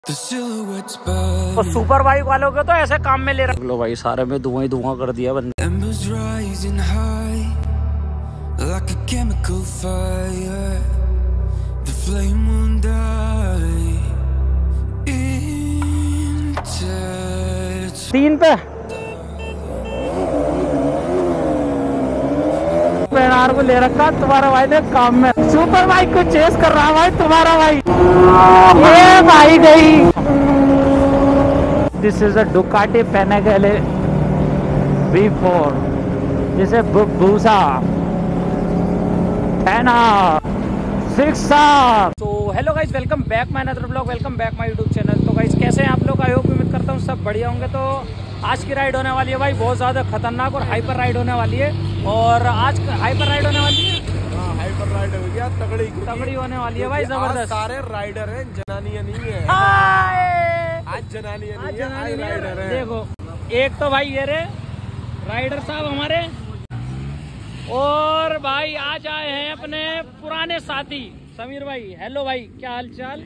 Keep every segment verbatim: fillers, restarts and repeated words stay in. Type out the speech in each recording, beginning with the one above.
तो super bike वालों के तो ऐसे काम में ले रहा लो भाई, सारे में धुआं ही धुआं कर दिया बंदे। तीन पे पेनार को ले रखा तुम्हारा भाई ने काम में। सुपर बाइक को चेस कर रहा भाई तुम्हारा भाई। ये भाई गई। This is a Ducati Panigale V four, जिसे भूसा सिक्स। तो hello guys, welcome back my another blog, welcome back my YouTube channel. तो गाइस कैसे हैं आप लोग? आई होप उम्मीद करता हूँ सब बढ़िया होंगे। तो आज की राइड होने वाली है भाई बहुत ज्यादा खतरनाक और हाइपर राइड होने वाली है। और आज हाइपर राइड होने वाली है, हाँ हाइपर राइड हो गया, तगड़ी तगड़ी होने वाली है भाई, जबरदस्त। सारे राइडर हैं, जनानियां नहीं है। आज जनानियां नहीं है, आज राइडर हैं। देखो एक तो भाई ये रे राइडर साहब हमारे, और भाई आज आए हैं अपने पुराने साथी समीर भाई। हेलो भाई, क्या हाल चाल?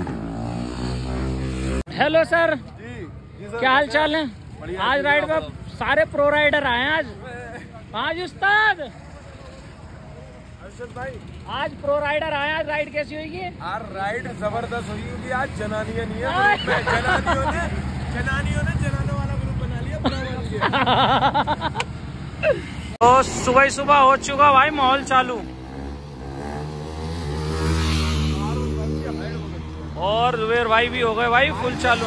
हेलो सर, क्या हाल चाल है? आज राइड में सारे प्रो राइडर आए हैं आज। आज उस्ताद भाई आज प्रो राइडर आए। आज राइड कैसी होगी? आज राइड जबरदस्त होगी क्योंकि आज जनानियां नहीं है। जनानियों ने जनानियों ने जनानों वाला ग्रुप बना लिया, बना लिया। तो सुबह सुबह हो चुका भाई माहौल चालू, और जुबेर भाई भी हो गए भाई फुल चालू।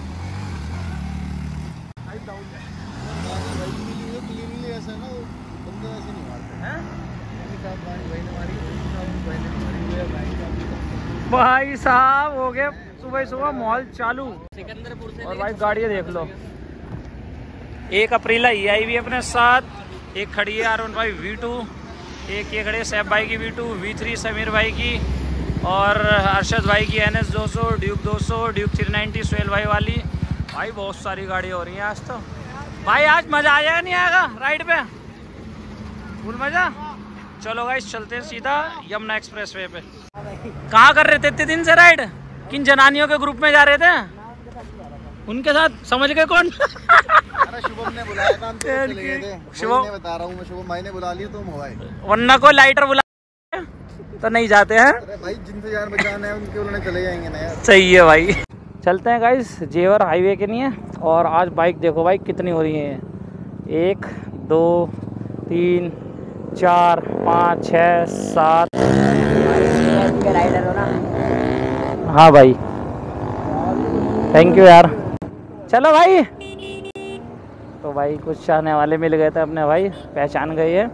भाई साहब हो गए सुबह सुबह माहौल चालू। और भाई गाड़ियाँ देख लो, एक अप्रीला ई आई भी अपने साथ, एक खड़ी है आर वन भाई वी टू, एक ये खड़ी सैफ भाई की V two, V three Sameer भाई की, और अरशद भाई की एन एस दो सौ, ड्यूक दो सौ, ड्यूक थ्री नाइन्टी सोहेल भाई वाली। भाई बहुत सारी गाड़ियाँ हो रही हैं आज तो। भाई आज मज़ा आएगा नहीं आएगा राइड पे? फुल मज़ा। चलो गाइस चलते हैं सीधा यमुना एक्सप्रेस वे पे। कहाँ कर रहे थे इतने दिन से राइड? किन जनानियों के ग्रुप में जा रहे थे? उनके साथ समझ गए कौन? अरे शुभम ने बुलाया था, हम तो चले गए थे। शुभम ने बता रहा हूँ मैं, शुभम भाई ने बुला लिया तुम हो आए, वरना को लाइटर बुला तो नहीं जाते हैं। अरे भाई जिनसे यार बचाना है उनके उन्होंने चले जाएंगे ना यार। सही है भाई, चलते हैं गाइस। जेवर हाईवे के लिए। और आज बाइक देखो भाई कितनी हो रही है, एक दो तीन चार पाँच छः सात। राइडर हो ना? हाँ भाई थैंक यू यार। चलो भाई, तो भाई कुछ चाहने वाले मिल गए थे अपने भाई, पहचान गए हैं।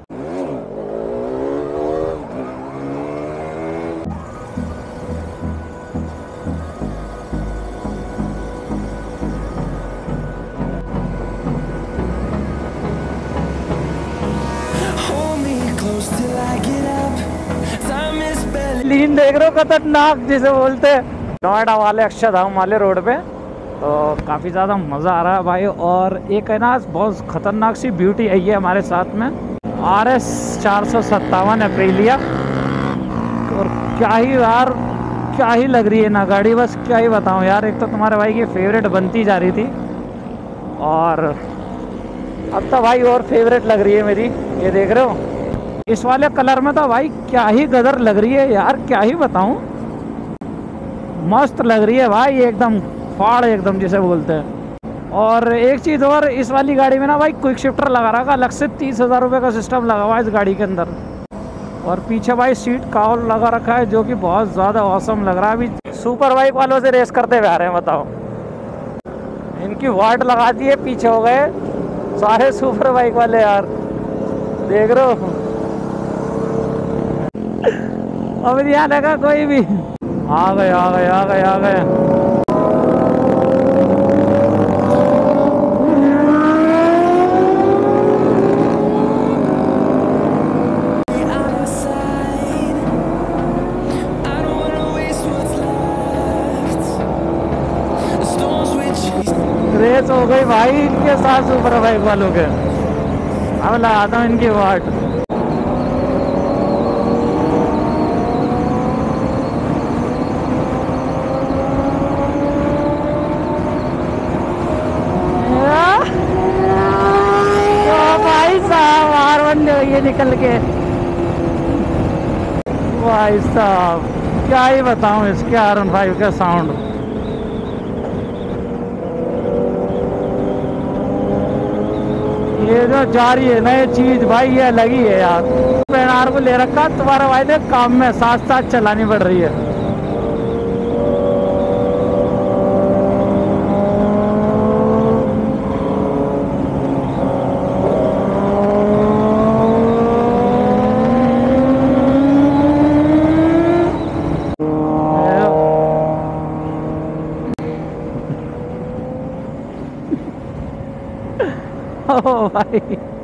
लीन देख रहे हो, खतरनाक जिसे बोलते हैं। नोएडा वाले अक्षरधाम वाले रोड पे तो काफ़ी ज़्यादा मज़ा आ रहा है भाई। और एक है ना बहुत ख़तरनाक सी ब्यूटी आई है हमारे साथ में, आर एस चार सौ सत्तावन अप्रीलिया। और क्या ही यार, क्या ही लग रही है ना गाड़ी, बस क्या ही बताऊँ यार। एक तो तुम्हारे भाई की फेवरेट बनती जा रही थी, और अब तो भाई और फेवरेट लग रही है मेरी। ये देख रहे हो इस वाले कलर में तो भाई क्या ही गदर लग रही है यार, क्या ही बताऊं। मस्त लग रही है भाई, एकदम फाड़ एकदम जिसे बोलते हैं। और एक चीज़ और, इस वाली गाड़ी में ना भाई क्विक शिफ्टर लगा रखा, अलग से तीस हज़ार रुपये का सिस्टम लगा हुआ है इस गाड़ी के अंदर। और पीछे भाई सीट काउल लगा रखा है, जो कि बहुत ज़्यादा औसम लग रहा है। अभी सुपर बाइक वालों से रेस करते हुए आ रहे हैं, बताओ। इनकी वाट लगा दी है, पीछे हो गए सारे सुपर बाइक वाले यार, देख रहे हो। अब नहीं आने का कोई भी। आ गए आ गए आ गए आ गए। रेस हो गई भाई इनके साथ सुपर बाइक वालों के। अब लगाता हूँ इनकी वाट। निकल के। भाई साहब क्या ही बताऊं इसके आर वन फाइव का साउंड। ये जो जा रही है ना ये चीज भाई ये लगी है यार। पेनार को ले रखा तुम्हारा भाई ने काम में साथ साथ चलानी पड़ रही है। ओ भाई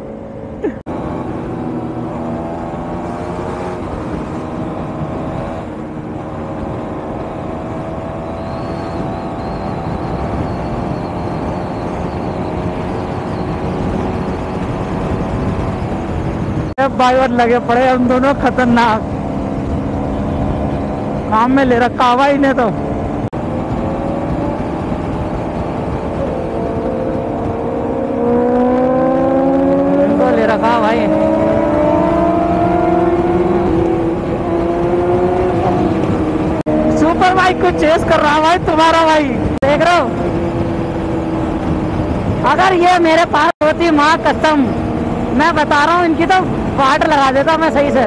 भाई और लगे पड़े हम दोनों खतरनाक काम में ले रखा भाई ने तो। ले रखा भाई सुपर बाइक को चेस कर रहा भाई तुम्हारा भाई, देख रहे हो। अगर ये मेरे पास होती माँ कसम मैं बता रहा हूँ इनकी तो वाट लगा देता मैं सही से।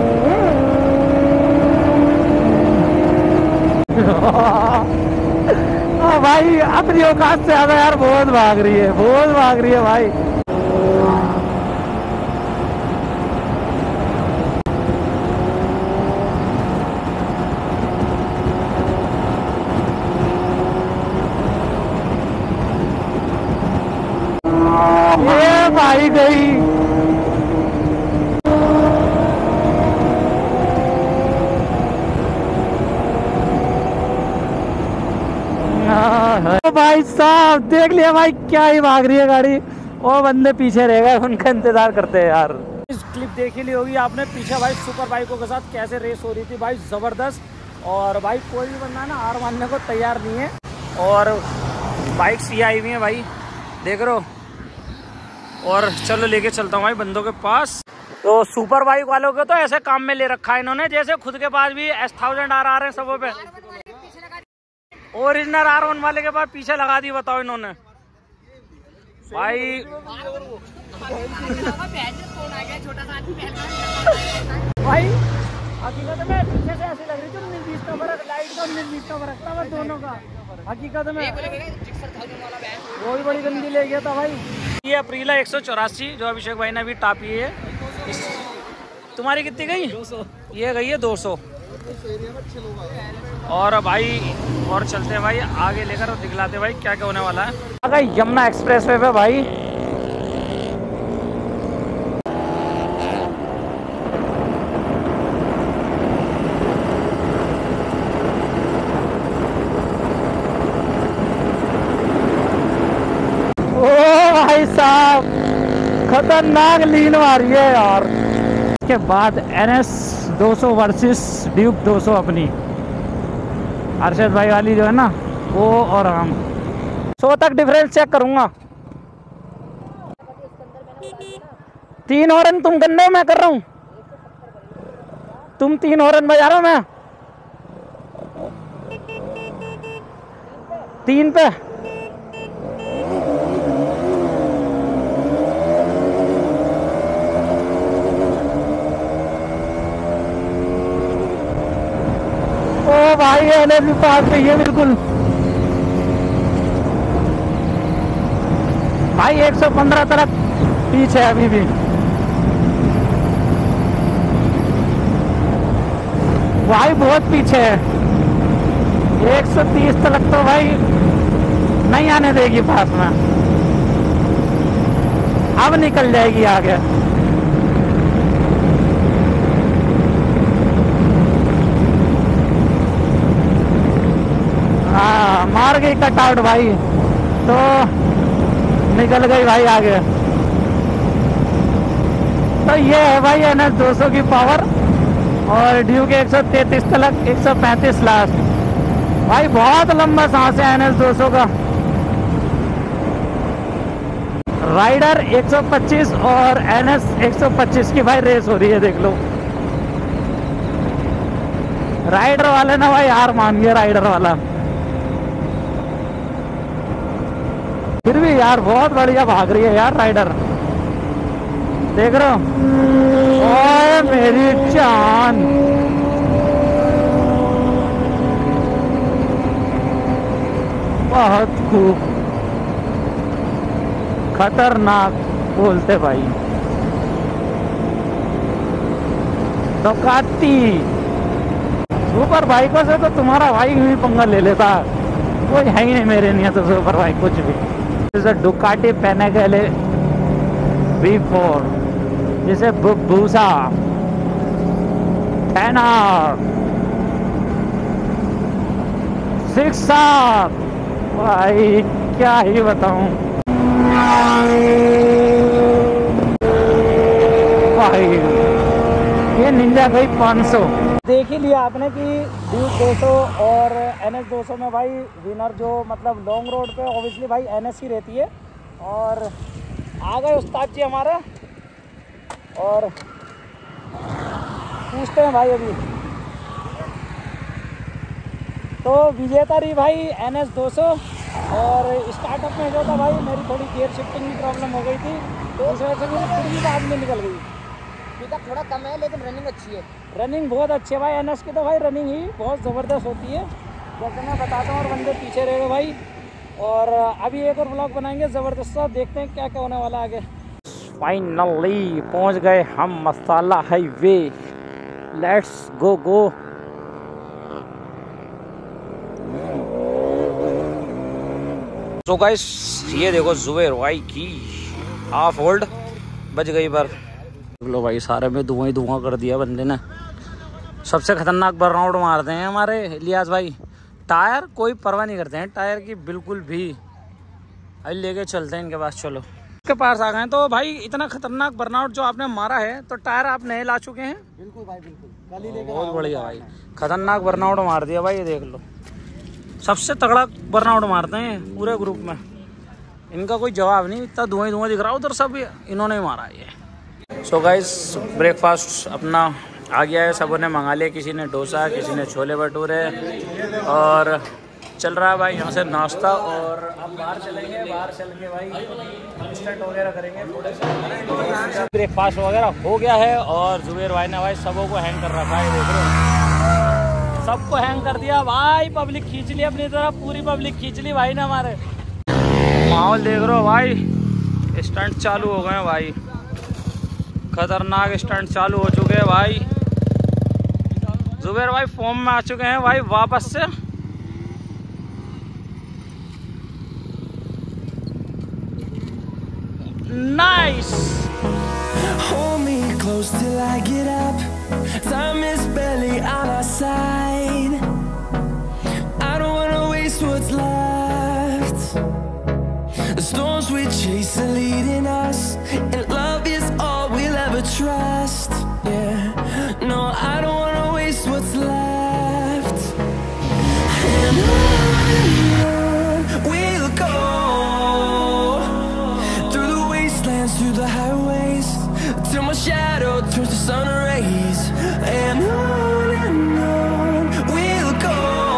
ओ भाई अपनी औकात से ज्यादा यार बहुत भाग रही है, बहुत भाग रही है भाई। ये भाई गई भाई साहब देख लिया भाई क्या ही भाग रही है गाड़ी। वो बंदे पीछे रह गए उनका इंतजार करते हैं यार। इस क्लिप देख ही ली होगी आपने पीछे भाई सुपर बाइकों के साथ कैसे रेस हो रही थी भाई जबरदस्त। और भाई कोई भी बंदा ना हार मानने को तैयार नहीं है। और बाइक्स ये आई हुई है भाई देख रहे हो। और चलो लेके चलता हूँ भाई बंदों के पास। तो सुपर बाइक वालों को तो ऐसे काम में ले रखा है इन्होंने जैसे खुद के पास भी एस थाउजेंड आर आ रहे हैं सबों पे। ओरिजिनल आर वन वाले के पास पीछे लगा दी बताओ इन्होंने भाई। भाई हकीकत में पीछे से ऐसी लग रही थी उन्नीस बीस का फर्क, लाइट का उन्नीस बीस का फर्क था बस दोनों का। हकीकत में वो भी बड़ी गंदी ले गया था भाई। ये अप्रीला एक सौ चौरासी जो अभिषेक भाई ने अभी टापी है। इस तुम्हारी कितनी गई? दो सौ। ये गई है दो सौ। और भाई और चलते हैं भाई आगे लेकर और दिखलाते भाई क्या क्या होने वाला है। अगर यमुना एक्सप्रेस वे पे भाई ओ भाई साहब खतरनाक लीन मारी है यार। के बाद एन एस दो सौ वर्सेस ड्यूक दो सौ अपनी अरशद भाई वाली जो है ना वो और हम सौ तक डिफरेंस चेक करूंगा। तीन हॉर्न तुम गन्ने मैं कर रहा हूँ, तुम तीन हॉर्न बजा रहा हो मैं तीन पे। ओ भाई एनर्जी पास पे है बिल्कुल भाई। एक सौ पंद्रह तक पीछे है अभी भी भाई, बहुत पीछे है। एक सौ तीस तक तो भाई नहीं आने देगी पास में, अब निकल जाएगी आगे। हाँ मार गई कट आउट भाई, तो निकल गई भाई आगे। तो ये है भाई एन एस दो सौ की पावर और ड्यूक एक सौ तैतीस तक एक सौ पैंतीस लास्ट भाई। बहुत लंबा सांस है एन एस दो सौ का। राइडर एक सौ पच्चीस और एन एस एक सौ पच्चीस की भाई रेस हो रही है, देख लो। राइडर वाले ना भाई हार मान गया, राइडर वाला। फिर भी यार बहुत बढ़िया भाग रही है यार राइडर, देख रहे हो। ओए मेरी जान, बहुत खूब, खतरनाक बोलते भाई। डुकाटी सुपर बाइकों से तो तुम्हारा भाई भी पंगा ले लेता, कोई है ही नहीं मेरे नहीं तो सुपर बाइक कुछ भी। जैसे डुकाटी पेनेगले वी फोर, जैसे बुबूसा, टेनर, सिक्सर, भाई क्या ही बताऊं भाई। ये निंजा गई पाँच सौ। देख ही लिया आपने कि ड्यूक दो सौ और एन एस दो सौ में भाई विनर जो मतलब लॉन्ग रोड पे ऑब्वियसली भाई एन एस ही रहती है। और आ गए उस्ताद जी हमारा और पूछते हैं भाई अभी तो विजेता रही भाई एन एस दो सौ। और स्टार्टअप में जो था भाई मेरी थोड़ी गियर शिफ्टिंग की प्रॉब्लम हो गई थी, तो इस वजह से मेरी पूरी बाद में निकल गई। पिकअप थोड़ा कम है लेकिन रनिंग अच्छी है। रनिंग बहुत अच्छी है भाई, एन एस की तो भाई रनिंग ही बहुत ज़बरदस्त होती है, जैसे मैं बताता हूँ। और बंदे पीछे रह गए भाई, और अभी एक और ब्लॉग बनाएंगे ज़बरदस्त सा, देखते हैं क्या क्या होने वाला आगे। फाइनली पहुँच गए हम मसाला हाईवे, लेट्स गो गो। तो गाइस ये देखो जुबैर भाई की हाफ होल्ड बच गई पर। लो भाई सारे में धुआं ही धुआं कर दिया बंदे ने। सबसे खतरनाक बर्नआउट मारते हैं हमारे इलियास भाई। टायर कोई परवाह नहीं करते हैं टायर की बिल्कुल भी। अभी लेके चलते हैं इनके पास, चलो के पास आ गए। तो भाई इतना खतरनाक बर्नआउट जो आपने मारा है, तो टायर आप नए ला चुके हैं? बिल्कुल भाई बिल्कुल, कल ही लेकर बहुत बढ़िया भाई, खतरनाक बर्नआउट मार दिया भाई। ये देख लो सबसे तगड़ा बर्नआउट मारते हैं पूरे ग्रुप में, इनका कोई जवाब नहीं। इतना धुआं धुआं दिख रहा उधर, सब इन्होंने ही मारा ये। सो गाइस ब्रेकफास्ट अपना आ गया है, सबों ने मंगा लिया। किसी ने डोसा, किसी ने छोले भटूरे, और चल रहा है भाई यहाँ से नाश्ता। और अब बाहर चलेंगे, बाहर चल के भाई इंस्टेंट वगैरह करेंगे थोड़े से। ब्रेकफास्ट वगैरह हो गया है और जुबैर भाई ने भाई सबों को हैंग कर रखा है, देख रहे हो सबको हैंग कर दिया भाई। पब्लिक खींच ली अपनी तरफ, पूरी पब्लिक खींच ली भाई ने हमारे। माहौल देख रहे हो भाई, स्टंट चालू हो गए हैं भाई, खतरनाक स्टंट चालू हो चुके हैं भाई। जुबैर भाई फॉर्म में आ चुके हैं भाई वापस से। Nice. Hold me close till I get up. Time is barely on our side. I don't wanna waste what's left. The storms we chase are leading us, and love is all we'll ever trust. Yeah, no, I don't wanna waste what's left. And on and on we'll go, through the wastelands, through the highways, till my shadow turns to sun rays. And on and on we'll go,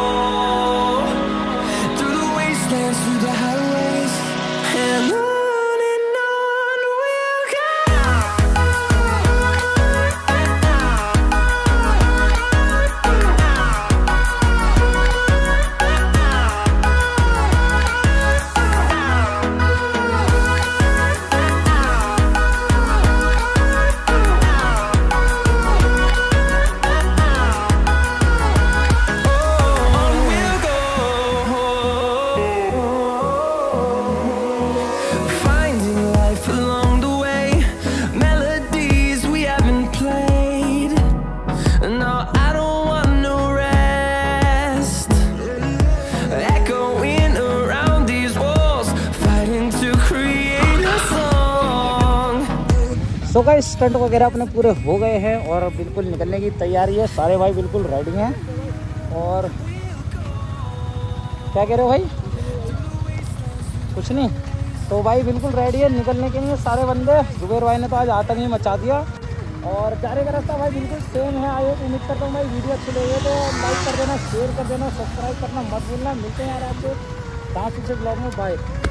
through the wastelands, through the highways. And on and on we'll go. So guys stunt वगैरह अपने पूरे हो गए हैं और बिल्कुल निकलने की तैयारी है। सारे भाई बिल्कुल रेडी हैं। और क्या कह रहे हो भाई? कुछ नहीं, तो भाई बिल्कुल रेडी है निकलने के लिए सारे बंदे। जुबेर भाई ने तो आज आतंक ही मचा दिया। और जाने का रास्ता भाई बिल्कुल सेम है। आए उम्मीद करता हूँ भाई वीडियो अच्छी लगी तो लाइक कर देना, शेयर कर देना, सब्सक्राइब करना मत भूलना। मिलते हैं यार आपके पाँच से ब्लॉग में। बाय।